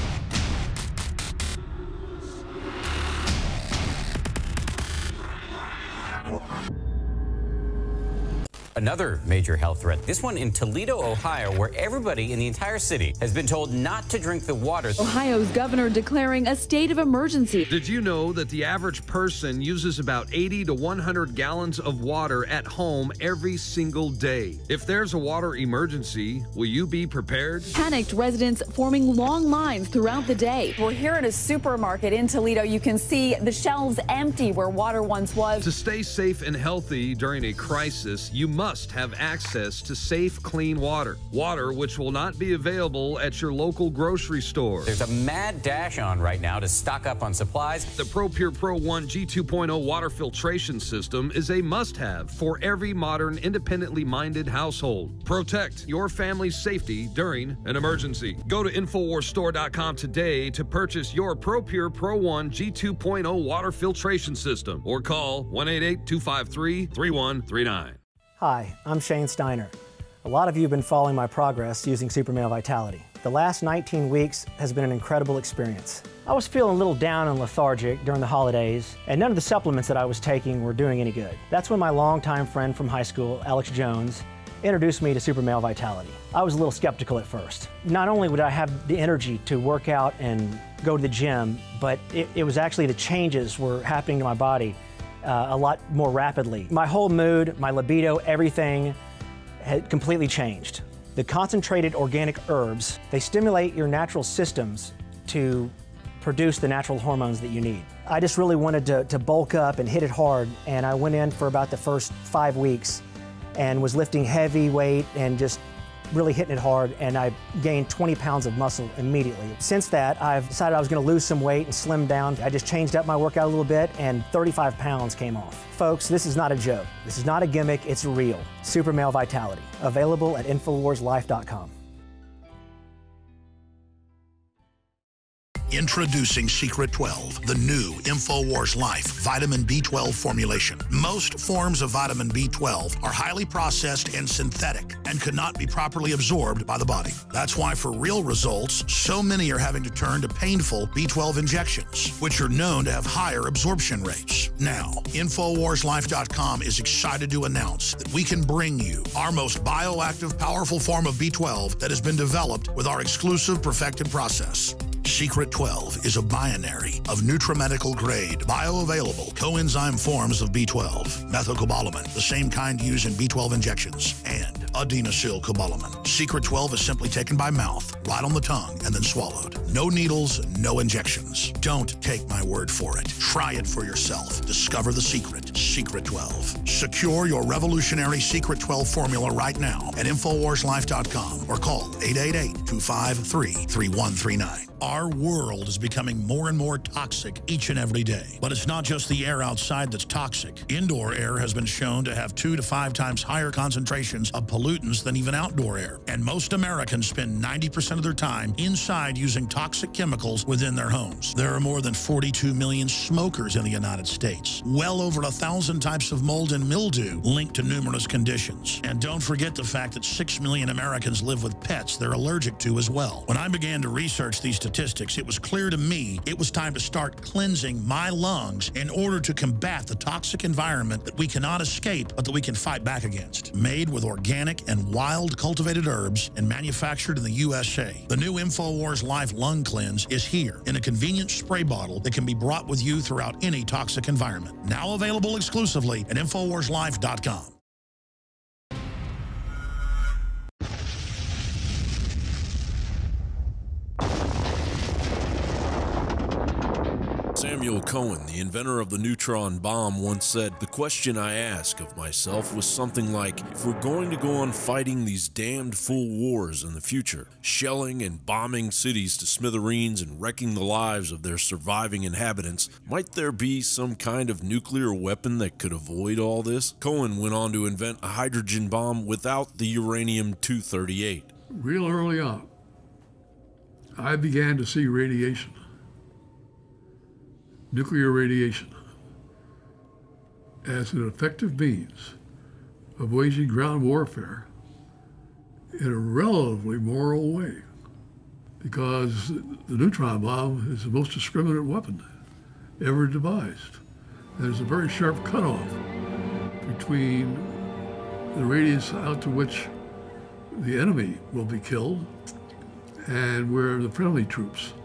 Another major health threat, this one in Toledo, Ohio, where everybody in the entire city has been told not to drink the water. Ohio's governor declaring a state of emergency. Did you know that the average person uses about eighty to one hundred gallons of water at home every single day? If there's a water emergency, will you be prepared? Panicked residents forming long lines throughout the day. We're here at a supermarket in Toledo. You can see the shelves empty where water once was. To stay safe and healthy during a crisis, you must must have access to safe, clean water. Water which will not be available at your local grocery store. There's a mad dash on right now to stock up on supplies. The ProPure Pro one G two point oh water filtration system is a must-have for every modern, independently minded household. Protect your family's safety during an emergency. Go to Infowars Store dot com today to purchase your ProPure Pro one G two point oh water filtration system or call one eight eight, two five three, three one three nine. Hi, I'm Shane Steiner. A lot of you have been following my progress using Super Male Vitality. The last nineteen weeks has been an incredible experience. I was feeling a little down and lethargic during the holidays, and none of the supplements that I was taking were doing any good. That's when my longtime friend from high school, Alex Jones, introduced me to Super Male Vitality. I was a little skeptical at first. Not only would I have the energy to work out and go to the gym, but it, it was actually the changes were happening to my body Uh, a lot more rapidly. My whole mood, my libido, everything had completely changed. The concentrated organic herbs, they stimulate your natural systems to produce the natural hormones that you need. I just really wanted to, to bulk up and hit it hard, and I went in for about the first five weeks and was lifting heavy weight and just really hitting it hard, and I gained twenty pounds of muscle immediately. Since that, I've decided I was gonna lose some weight and slim down. I just changed up my workout a little bit, and thirty-five pounds came off. Folks, this is not a joke. This is not a gimmick, it's real. Super Male Vitality, available at Infowars Life dot com. Introducing Secret twelve, the new InfoWars Life vitamin B twelve formulation. Most forms of vitamin B twelve are highly processed and synthetic and could not be properly absorbed by the body. That's why for real results, so many are having to turn to painful B twelve injections, which are known to have higher absorption rates. Now, InfoWars Life dot com is excited to announce that we can bring you our most bioactive, powerful form of B twelve that has been developed with our exclusive perfected process. Secret twelve is a binary of nutramedical grade, bioavailable coenzyme forms of B twelve, methylcobalamin, the same kind used in B twelve injections, and adenosylcobalamin. Secret twelve is simply taken by mouth, right on the tongue, and then swallowed. No needles, no injections. Don't take my word for it. Try it for yourself. Discover the secret. Secret twelve. Secure your revolutionary Secret twelve formula right now at InfoWars Life dot com or call eight eight eight, two five three, three one three nine. Our world is becoming more and more toxic each and every day. But it's not just the air outside that's toxic. Indoor air has been shown to have two to five times higher concentrations of pollutants than even outdoor air. And most Americans spend ninety percent of their time inside using toxic chemicals within their homes. There are more than forty-two million smokers in the United States. Well over a thousand types of mold and mildew linked to numerous conditions. And don't forget the fact that six million Americans live with pets they're allergic to as well. When I began to research these statistics, it was clear to me it was time to start cleansing my lungs in order to combat the toxic environment that we cannot escape, but that we can fight back against. Made with organic and wild cultivated herbs and manufactured in the U S A, the new InfoWars Life Lung Cleanse is here in a convenient spray bottle that can be brought with you throughout any toxic environment. Now available exclusively at InfoWars Life dot com. Samuel Cohen, the inventor of the neutron bomb, once said, "The question I ask of myself was something like, if we're going to go on fighting these damned fool wars in the future, shelling and bombing cities to smithereens and wrecking the lives of their surviving inhabitants, might there be some kind of nuclear weapon that could avoid all this?" Cohen went on to invent a hydrogen bomb without the uranium two thirty-eight. Real early on, I began to see radiation. Nuclear radiation as an effective means of waging ground warfare in a relatively moral way, because the neutron bomb is the most discriminate weapon ever devised. There's a very sharp cutoff between the radius out to which the enemy will be killed and where the friendly troops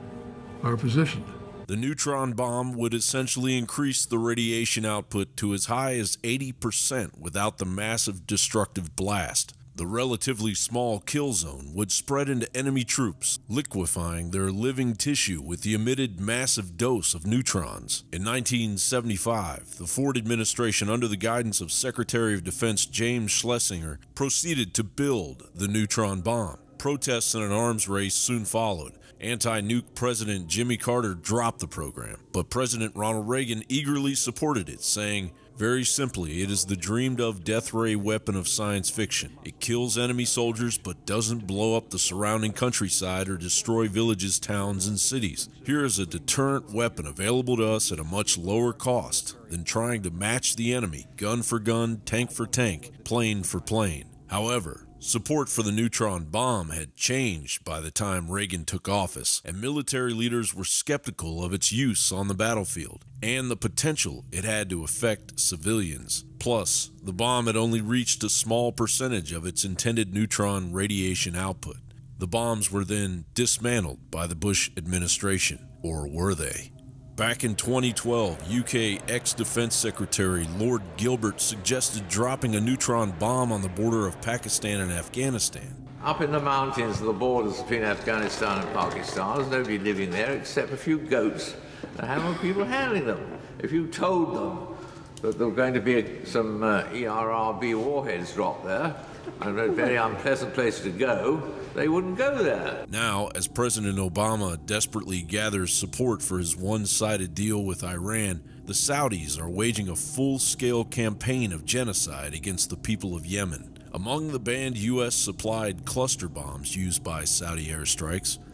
are positioned. The neutron bomb would essentially increase the radiation output to as high as eighty percent without the massive destructive blast. The relatively small kill zone would spread into enemy troops, liquefying their living tissue with the emitted massive dose of neutrons. In nineteen seventy-five, the Ford administration, under the guidance of Secretary of Defense James Schlesinger, proceeded to build the neutron bomb. Protests and an arms race soon followed. Anti-nuke President Jimmy Carter dropped the program, but President Ronald Reagan eagerly supported it, saying, very simply, it is the dreamed-of death ray weapon of science fiction. It kills enemy soldiers but doesn't blow up the surrounding countryside or destroy villages, towns, and cities. Here is a deterrent weapon available to us at a much lower cost than trying to match the enemy, gun for gun, tank for tank, plane for plane. However, support for the neutron bomb had changed by the time Reagan took office, and military leaders were skeptical of its use on the battlefield and the potential it had to affect civilians. Plus, the bomb had only reached a small percentage of its intended neutron radiation output. The bombs were then dismantled by the Bush administration, or were they? Back in twenty twelve, U K ex-defense secretary Lord Gilbert suggested dropping a neutron bomb on the border of Pakistan and Afghanistan. Up in the mountains of the borders between Afghanistan and Pakistan, there's nobody living there except a few goats and how many people handling them. If you told them that there were going to be a, some uh, E R R B warheads dropped there, and a very unpleasant place to go, they wouldn't go there. Now, as President Obama desperately gathers support for his one-sided deal with Iran, the Saudis are waging a full-scale campaign of genocide against the people of Yemen. Among the banned U S-supplied cluster bombs used by Saudi airstrikes,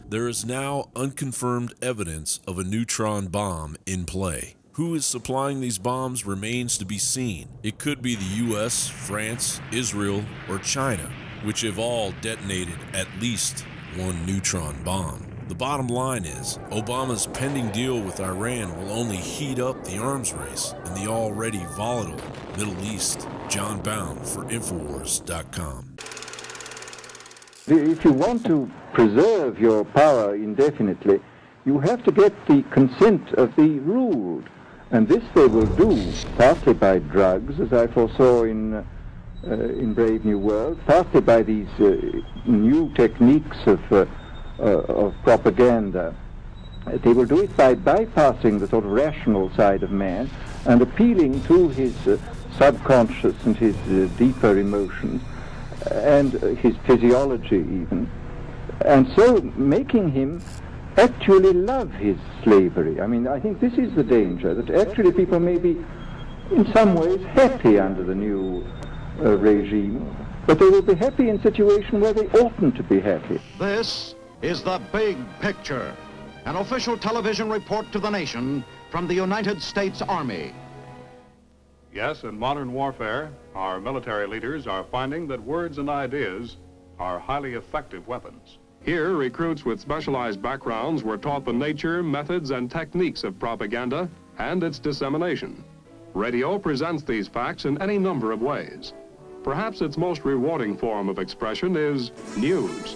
there is now unconfirmed evidence of a neutron bomb in play. Who is supplying these bombs remains to be seen. It could be the U S, France, Israel, or China, which have all detonated at least one neutron bomb. The bottom line is, Obama's pending deal with Iran will only heat up the arms race in the already volatile Middle East. John Bound for Infowars dot com. If you want to preserve your power indefinitely, you have to get the consent of the ruled. And this they will do, partly by drugs, as I foresaw in, uh, in Brave New World, partly by these uh, new techniques of, uh, uh, of propaganda. They will do it by bypassing the sort of rational side of man and appealing to his uh, subconscious and his uh, deeper emotions, and uh, his physiology even, and so making him actually love his slavery. I mean, I think this is the danger, that actually people may be in some ways happy under the new uh, regime, but they will be happy in a situation where they oughtn't to be happy. This is The Big Picture, an official television report to the nation from the United States Army. Yes, in modern warfare, our military leaders are finding that words and ideas are highly effective weapons. Here, recruits with specialized backgrounds were taught the nature, methods, and techniques of propaganda and its dissemination. Radio presents these facts in any number of ways. Perhaps its most rewarding form of expression is news.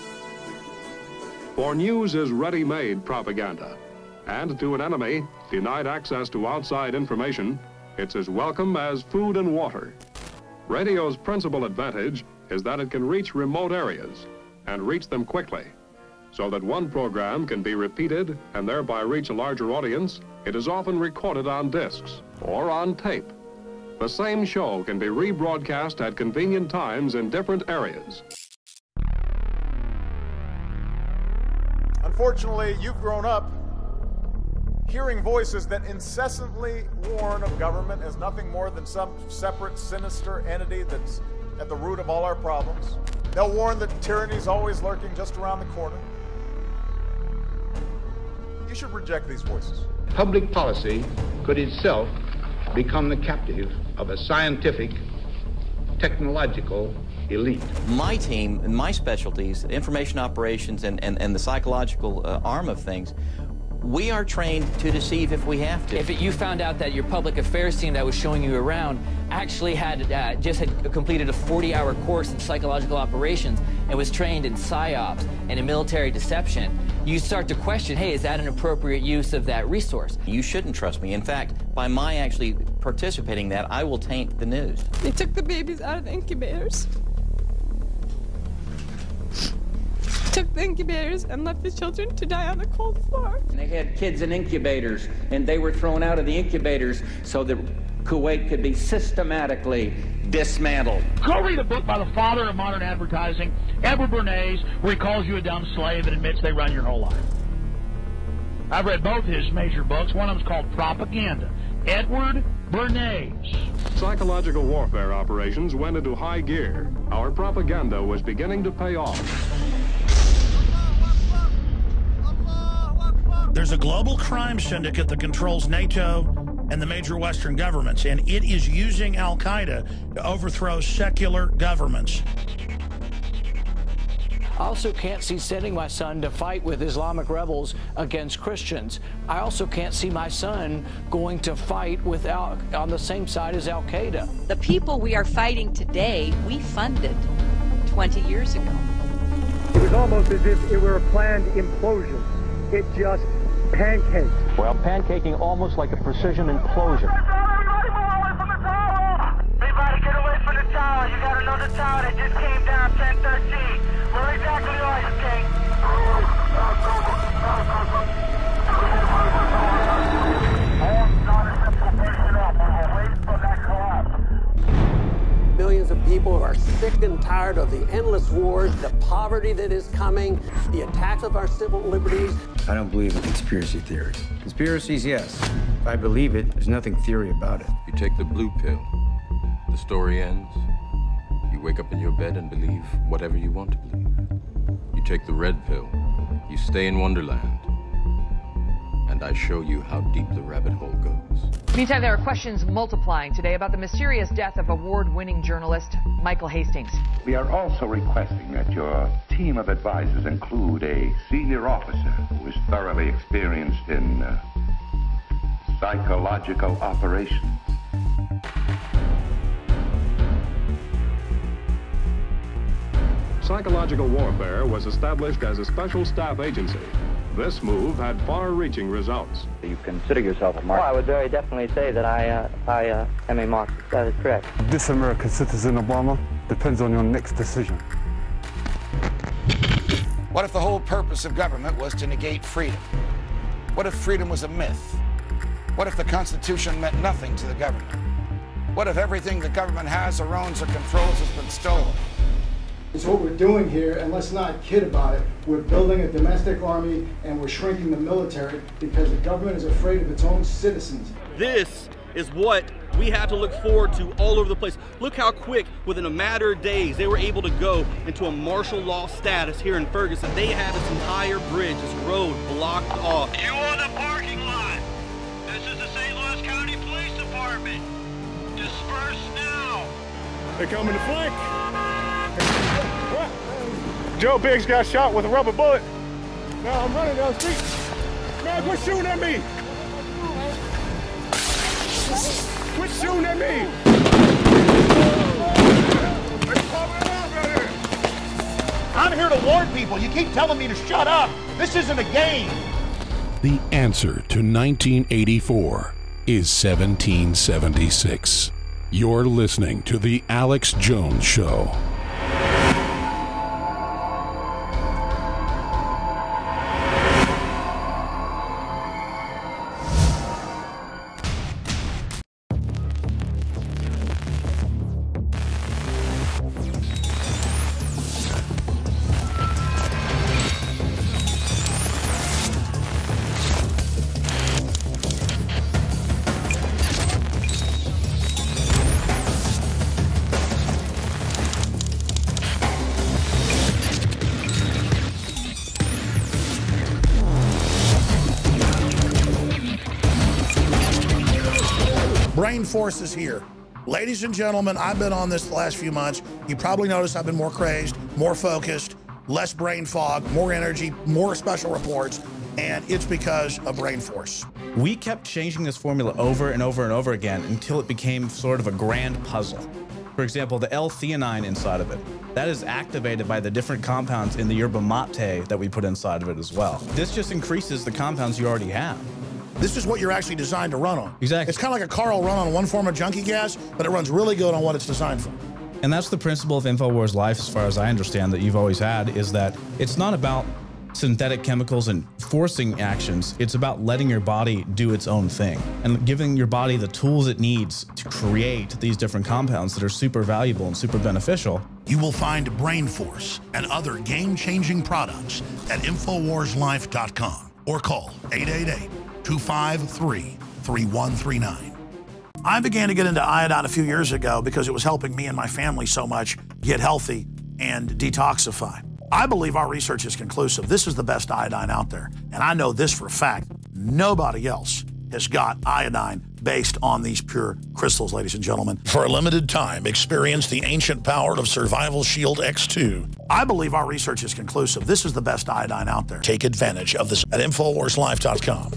For news is ready-made propaganda, and to an enemy denied access to outside information, it's as welcome as food and water. Radio's principal advantage is that it can reach remote areas and reach them quickly. So that one program can be repeated and thereby reach a larger audience, it is often recorded on discs or on tape. The same show can be rebroadcast at convenient times in different areas. Unfortunately, you've grown up hearing voices that incessantly warn of government as nothing more than some separate, sinister entity that's at the root of all our problems. They'll warn that tyranny's always lurking just around the corner. You should reject these voices. Public policy could itself become the captive of a scientific, technological elite. My team and my specialties, information operations and, and, and the psychological uh, arm of things, we are trained to deceive if we have to. If it, you found out that your public affairs team that was showing you around actually had uh, just had completed a forty hour course in psychological operations and was trained in psyops and in military deception, you start to question, hey, is that an appropriate use of that resource? You shouldn't trust me. In fact, by my actually participating in that, I will taint the news. They took the babies out of the incubators. Took the incubators and left the children to die on the cold floor. And they had kids in incubators, and they were thrown out of the incubators so that Kuwait could be systematically dismantled. Go read a book by the father of modern advertising, Edward Bernays, where he calls you a dumb slave and admits they run your whole life. I've read both his major books. One of them's called Propaganda. Edward Bernays. Psychological warfare operations went into high gear. Our propaganda was beginning to pay off. There's a global crime syndicate that controls NATO and the major Western governments, and it is using Al-Qaeda to overthrow secular governments. I also can't see sending my son to fight with Islamic rebels against Christians. I also can't see my son going to fight with Al on the same side as Al-Qaeda. The people we are fighting today, we funded twenty years ago. It was almost as if it were a planned implosion. It just pancaked. Well, pancaking almost like a precision implosion. Everybody get away from the tower. You got another tower that just came down, ten thirteen. Where exactly are you, King? Millions of people are sick and tired of the endless wars, the poverty that is coming, the attacks of our civil liberties. I don't believe in conspiracy theories. Conspiracies, yes. If I believe it, there's nothing theory about it. You take the blue pill, the story ends. You wake up in your bed and believe whatever you want to believe. You take the red pill, You stay in Wonderland, and I show you how deep the rabbit hole goes. Meantime, there are questions multiplying today about the mysterious death of award-winning journalist Michael Hastings. We are also requesting that your team of advisors include a senior officer who is thoroughly experienced in uh, psychological operations. Psychological warfare was established as a special staff agency. This move had far-reaching results. You consider yourself a Marxist? Well, I would very definitely say that I, uh, I uh, am a Marxist. That is correct. This American citizen, Obama, depends on your next decision. What if the whole purpose of government was to negate freedom? What if freedom was a myth? What if the Constitution meant nothing to the government? What if everything the government has or owns or controls has been stolen? It's what we're doing here, and let's not kid about it. We're building a domestic army, and we're shrinking the military because the government is afraid of its own citizens. This is what we have to look forward to all over the place. Look how quick, within a matter of days, they were able to go into a martial law status here in Ferguson. They had this entire bridge, this road blocked off. You on the parking lot. This is the Saint Louis County Police Department. Disperse now. They're coming to flank. Joe Biggs got shot with a rubber bullet. Now I'm running down the street. Man, quit shooting at me. Quit shooting at me. I'm here to warn people. You keep telling me to shut up. This isn't a game. The answer to nineteen eighty-four is seventeen seventy-six. You're listening to The Alex Jones Show. Brain Force is here. Ladies and gentlemen, I've been on this the last few months. You probably noticed I've been more crazed, more focused, less brain fog, more energy, more special reports, and it's because of Brain Force. We kept changing this formula over and over and over again until it became sort of a grand puzzle. For example, the L-theanine inside of it, that is activated by the different compounds in the yerba mate that we put inside of it as well. This just increases the compounds you already have. This is what you're actually designed to run on. Exactly. It's kind of like a car will run on one form of junkie gas, but it runs really good on what it's designed for. And that's the principle of InfoWars Life, as far as I understand, that you've always had, is that it's not about synthetic chemicals and forcing actions. It's about letting your body do its own thing and giving your body the tools it needs to create these different compounds that are super valuable and super beneficial. You will find Brain Force and other game-changing products at Infowars Life dot com or call eight eight eight, two five three, three one three nine. I began to get into iodine a few years ago because it was helping me and my family so much get healthy and detoxify. I believe our research is conclusive. This is the best iodine out there. And I know this for a fact. Nobody else has got iodine based on these pure crystals, ladies and gentlemen. For a limited time, experience the ancient power of Survival Shield X two. I believe our research is conclusive. This is the best iodine out there. Take advantage of this at Infowars Life dot com.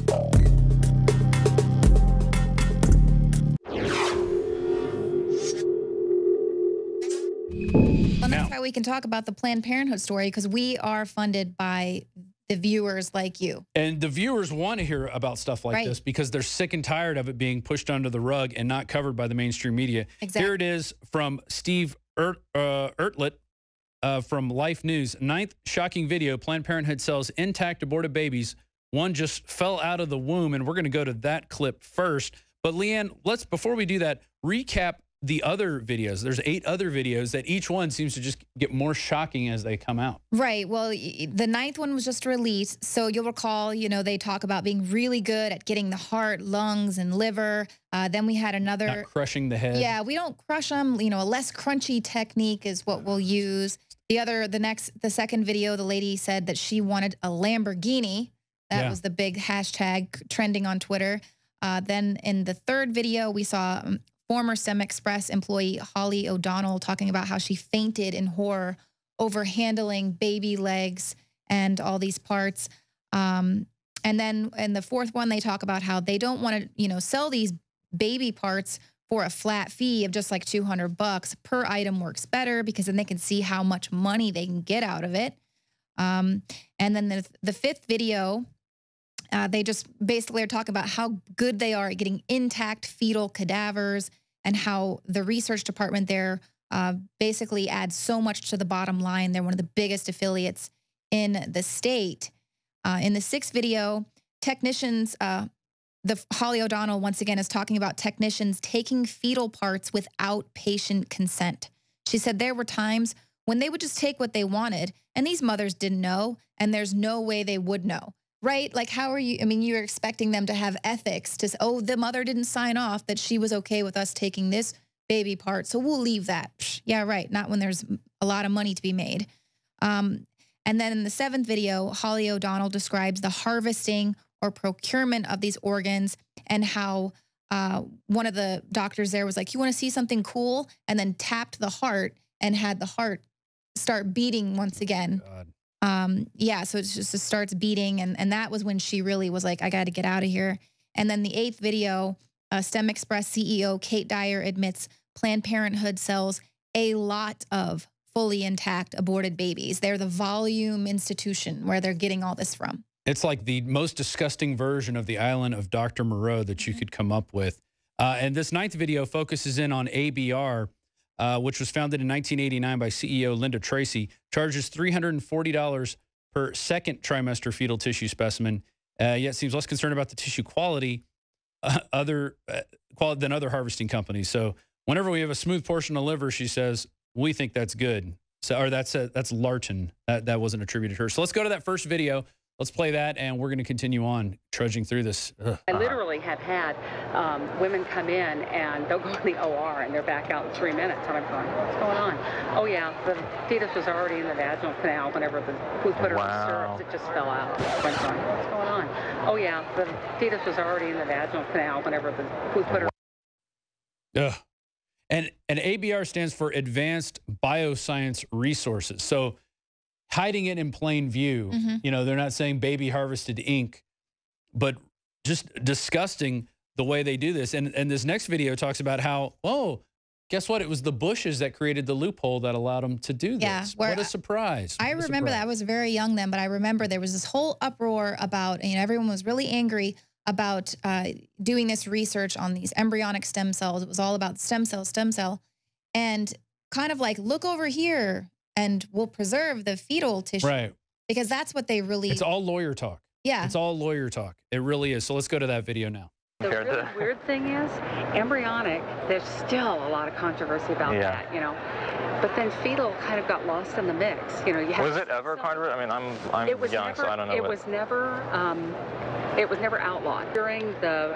Well, that's why we can talk about the Planned Parenthood story, because we are funded by the viewers like you. And the viewers want to hear about stuff like Right. this because they're sick and tired of it being pushed under the rug and not covered by the mainstream media. Exactly. Here it is from Steve Ert, uh, Ertlett uh, from Life News. Ninth shocking video, Planned Parenthood sells intact aborted babies. One just fell out of the womb, and we're going to go to that clip first. But Leanne, let's, before we do that, recap the other videos. There's eight other videos that each one seems to just get more shocking as they come out. Right. Well, y- the ninth one was just released. So you'll recall, you know, they talk about being really good at getting the heart, lungs, and liver. Uh, then we had another. Not crushing the head. Yeah, we don't crush them. You know, a less crunchy technique is what we'll use. The other, the next, the second video, the lady said that she wanted a Lamborghini. That Yeah. was the big hashtag trending on Twitter. Uh, then in the third video, we saw um, former STEM Express employee Holly O'Donnell talking about how she fainted in horror over handling baby legs and all these parts. Um, and then in the fourth one, they talk about how they don't want to, you know, sell these baby parts for a flat fee of just like two hundred bucks per item works better because then they can see how much money they can get out of it. Um, and then the, the fifth video, uh, they just basically are talking about how good they are at getting intact fetal cadavers and how the research department there uh, basically adds so much to the bottom line. They're one of the biggest affiliates in the state. Uh, in the sixth video, technicians, uh, the Holly O'Donnell once again is talking about technicians taking fetal parts without patient consent. She said there were times when they would just take what they wanted and these mothers didn't know and there's no way they would know, right? Like how are you, I mean, you're expecting them to have ethics to say, oh, the mother didn't sign off that she was okay with us taking this baby part, so we'll leave that. Psh, yeah, right, not when there's a lot of money to be made. Um, and then in the seventh video, Holly O'Donnell describes the harvesting or procurement of these organs and how uh, one of the doctors there was like, you want to see something cool? And then tapped the heart and had the heart start beating once again. Um, yeah, so it just it starts beating. And, and that was when she really was like, I got to get out of here. And then the eighth video, uh, STEM Express C E O Kate Dyer admits Planned Parenthood sells a lot of fully intact aborted babies. They're the volume institution where they're getting all this from. It's like the most disgusting version of the island of Doctor Moreau that you could come up with. Uh, and this ninth video focuses in on A B R, uh, which was founded in nineteen eighty-nine by C E O Linda Tracy, charges three hundred forty dollars per second trimester fetal tissue specimen, uh, yet seems less concerned about the tissue quality uh, other uh, quality than other harvesting companies. So whenever we have a smooth portion of liver, she says, we think that's good. So, or that's, uh, that's Larton. That, that wasn't attributed to her. So let's go to that first video. Let's play that, and we're going to continue on trudging through this. Ugh. I literally have had um, women come in, and they'll go to the O R, and they're back out in three minutes. And I'm going, what's going on? Oh, yeah, the fetus was already in the vaginal canal whenever the, we put her Wow. in syrups. It just fell out. I'm going, what's going on? Oh, yeah, the fetus was already in the vaginal canal whenever the, we put her. Ugh. And, and A B R stands for Advanced Bioscience Resources. So hiding it in plain view, Mm-hmm. you know, they're not saying baby harvested ink, but just disgusting the way they do this. And, and this next video talks about how, oh, guess what? It was the Bushes that created the loophole that allowed them to do this. Yeah, where what a surprise. I What a remember that. I surprise. was very young then, but I remember there was this whole uproar about, you know, everyone was really angry about uh, doing this research on these embryonic stem cells. It was all about stem cell, stem cell. And kind of like, look over here and we'll preserve the fetal tissue. Right. Because that's what they really... It's all lawyer talk. Yeah. It's all lawyer talk. It really is. So let's go to that video now. The really weird thing is, embryonic, there's still a lot of controversy about Yeah. that, you know. But then fetal kind of got lost in the mix, you know. You have Was it ever controversial? I mean, I'm I'm it was young, never, so I don't know. It what- was never, um, it was never outlawed during the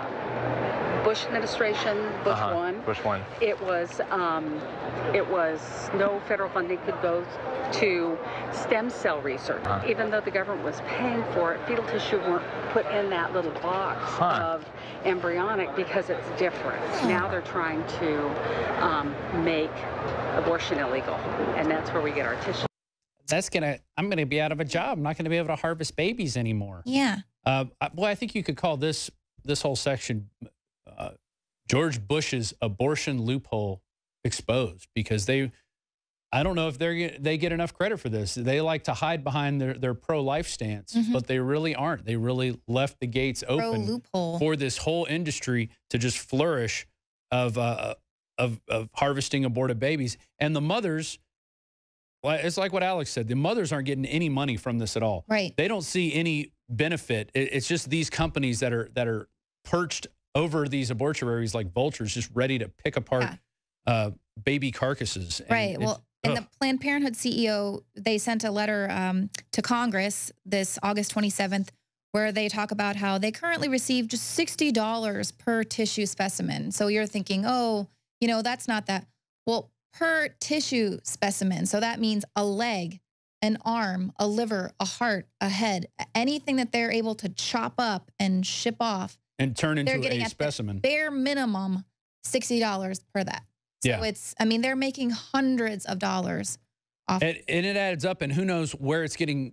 uh, Bush administration, Bush Uh-huh, one. Bush one. It was, um, it was no federal funding could go to stem cell research, Uh-huh. even though the government was paying for it. Fetal tissue weren't put in that little box Huh. of embryonic because it's different. Now they're trying to um, make abortion illegal, and that's where we get our tissue. That's going to, I'm going to be out of a job. I'm not going to be able to harvest babies anymore. Yeah. Uh, I- boy, I think you could call this, this whole section uh, George Bush's abortion loophole exposed, because they, I don't know if they're they get enough credit for this. They like to hide behind their, their pro-life stance, Mhm. but they really aren't. They really left the gates open loophole. for this whole industry to just flourish of, uh, of, of harvesting aborted babies. And the mothers, well, it's like what Alex said, the mothers aren't getting any money from this at all. Right. They don't see any benefit. It, it's just these companies that are that are perched over these abortuaries like vultures, just ready to pick apart uh, baby carcasses. And Right. it- Well, and ugh. the Planned Parenthood C E O, they sent a letter um, to Congress this August twenty-seventh where they talk about how they currently receive just sixty dollars per tissue specimen. So you're thinking, oh, you know, that's not that. Well, per tissue specimen. So that means a leg, an arm, a liver, a heart, a head, anything that they're able to chop up and ship off. And turn into they're getting a at specimen. The bare minimum, sixty dollars per that. So Yeah. it's, I mean, they're making hundreds of dollars off. And, and it adds up, and who knows where it's getting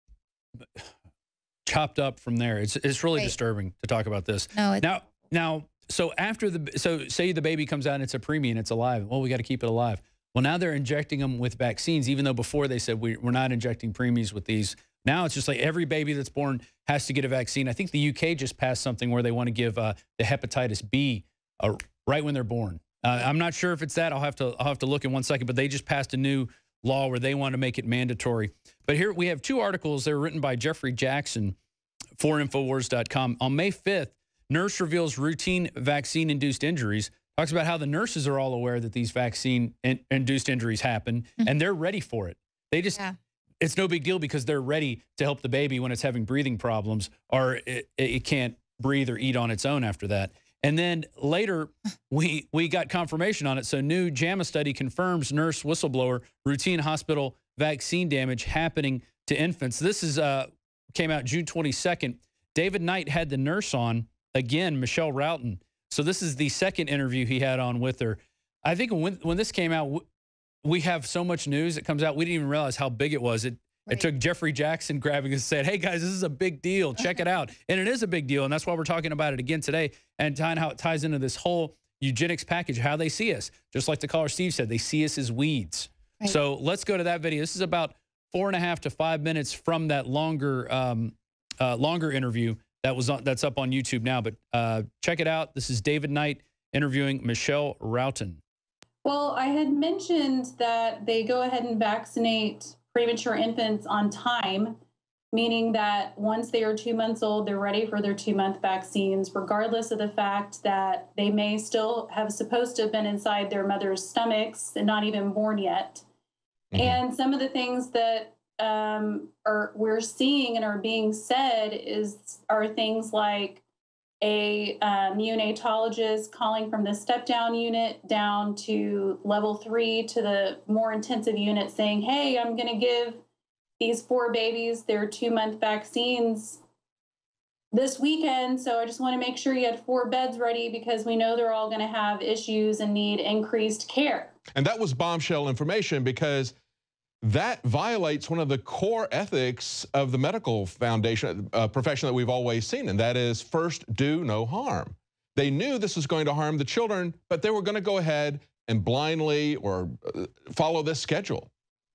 chopped up from there. It's it's really Right. disturbing to talk about this. No, it's- now now so after the so say the baby comes out and it's a preemie and it's alive. Well, we got to keep it alive. Well, now they're injecting them with vaccines, even though before they said we, we're not injecting preemies with these. Now it's just like every baby that's born has to get a vaccine. I think the U K just passed something where they want to give uh, the hepatitis B uh, right when they're born. Uh, I'm not sure if it's that. I'll have to I'll have to look in one second. But they just passed a new law where they want to make it mandatory. But here we have two articles. They were written by Jeffrey Jackson for Infowars dot com. On May fifth, nurse reveals routine vaccine-induced injuries. Talks about how the nurses are all aware that these vaccine-induced injuries happen, mm-hmm. and they're ready for it. They just, yeah. It's no big deal because they're ready to help the baby when it's having breathing problems or it, it can't breathe or eat on its own after that. And then later, we we got confirmation on it. So new JAMA study confirms nurse whistleblower routine hospital vaccine damage happening to infants. This is uh, came out June twenty-second. David Knight had the nurse on, again, Michelle Roughton. So this is the second interview he had on with her. I think when, when this came out, we have so much news that comes out, we didn't even realize how big it was. It, right. It took Jeffrey Jackson grabbing us and said, hey, guys, this is a big deal. Check it out. And it is a big deal, and that's why we're talking about it again today and tying how it ties into this whole eugenics package, how they see us. Just like the caller Steve said, they see us as weeds. Right. So let's go to that video. This is about four and a half to five minutes from that longer, um, uh, longer interview that was on, that's up on YouTube now. But uh, check it out. This is David Knight interviewing Michelle Roughton. Well, I had mentioned that they go ahead and vaccinate premature infants on time, meaning that once they are two months old, they're ready for their two-month vaccines, regardless of the fact that they may still have supposed to have been inside their mother's stomachs and not even born yet. Mm-hmm. And some of the things that um, are we're seeing and are being said is are things like a um, neonatologist calling from the step-down unit down to level three to the more intensive unit saying, hey, I'm going to give these four babies their two-month vaccines this weekend, so I just want to make sure you had four beds ready because we know they're all going to have issues and need increased care. And that was bombshell information because that violates one of the core ethics of the medical foundation uh, profession that we've always seen, and that is first do no harm. They knew this was going to harm the children, but they were going to go ahead and blindly or uh, follow this schedule.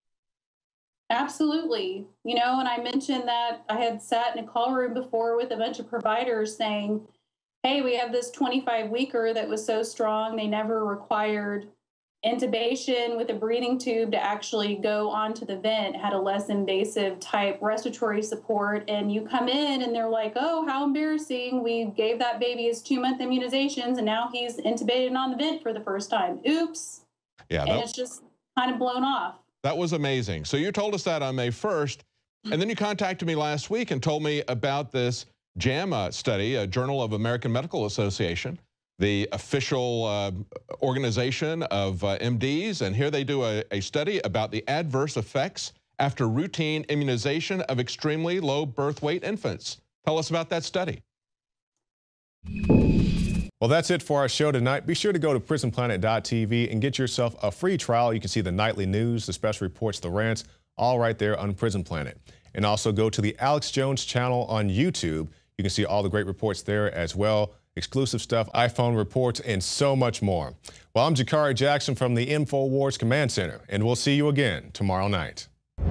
Absolutely. You know, and I mentioned that I had sat in a call room before with a bunch of providers saying, hey, we have this twenty-five weeker that was so strong, they never required intubation with a breathing tube to actually go onto the vent, had a less invasive type respiratory support. And you come in and they're like, oh, how embarrassing. We gave that baby his two-month immunizations and now he's intubated on the vent for the first time. Oops. Yeah, and it's just kind of blown off. That was amazing. So you told us that on May first, and then you contacted me last week and told me about this JAMA study, a Journal of American Medical Association, the official uh, organization of uh, M Ds, and here they do a, a study about the adverse effects after routine immunization of extremely low birth weight infants. Tell us about that study. Well, that's it for our show tonight. Be sure to go to prison planet dot T V and get yourself a free trial. You can see the nightly news, the special reports, the rants, all right there on Prison Planet. And also go to the Alex Jones channel on YouTube. You can see all the great reports there as well. Exclusive stuff, iPhone reports, and so much more. Well, I'm Jakari Jackson from the InfoWars Command Center, and we'll see you again tomorrow night.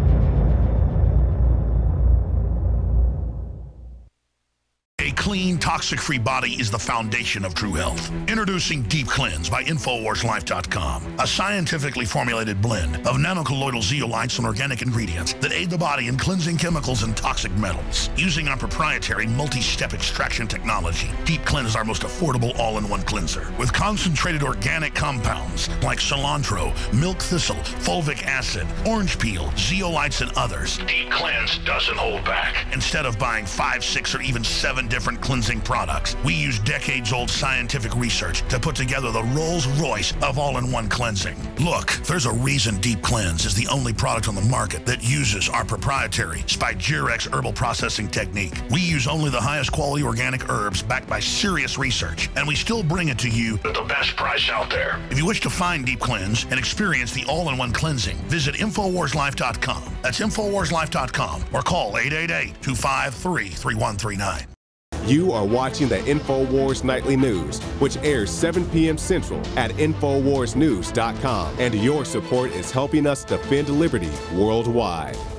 A clean, toxic-free body is the foundation of true health. Introducing Deep Cleanse by Infowars Life dot com, a scientifically formulated blend of nanocolloidal zeolites and organic ingredients that aid the body in cleansing chemicals and toxic metals. Using our proprietary multi-step extraction technology, Deep Cleanse is our most affordable all-in-one cleanser. With concentrated organic compounds like cilantro, milk thistle, fulvic acid, orange peel, zeolites, and others, Deep Cleanse doesn't hold back. Instead of buying five, six, or even seven different all-in-one cleansing products. We use decades-old scientific research to put together the Rolls-Royce of all-in-one cleansing. Look, there's a reason Deep Cleanse is the only product on the market that uses our proprietary Spigyrex herbal processing technique. We use only the highest quality organic herbs backed by serious research, and we still bring it to you at the best price out there. If you wish to find Deep Cleanse and experience the all-in-one cleansing, visit Infowars Life dot com. That's Infowars Life dot com or call eight eight eight, two five three, three one three nine. You are watching the InfoWars Nightly News, which airs seven p m Central at Infowars News dot com. And your support is helping us defend liberty worldwide.